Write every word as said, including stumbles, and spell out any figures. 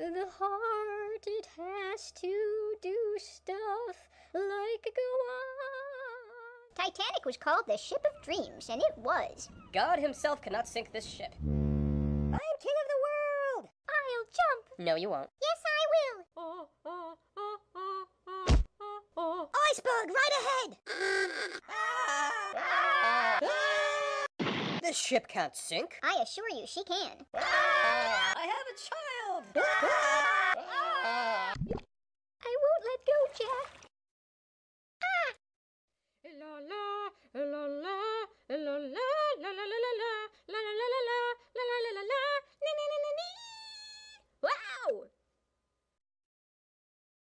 The heart, it has to do stuff like go on. Titanic was called the Ship of Dreams, and it was. God himself cannot sink this ship. I am king of the world! I'll jump. No, you won't. Yes, I will! Oh, oh, oh, oh, oh, oh, oh. Iceberg, right ahead! This ship can't sink. I assure you she can. I have a child!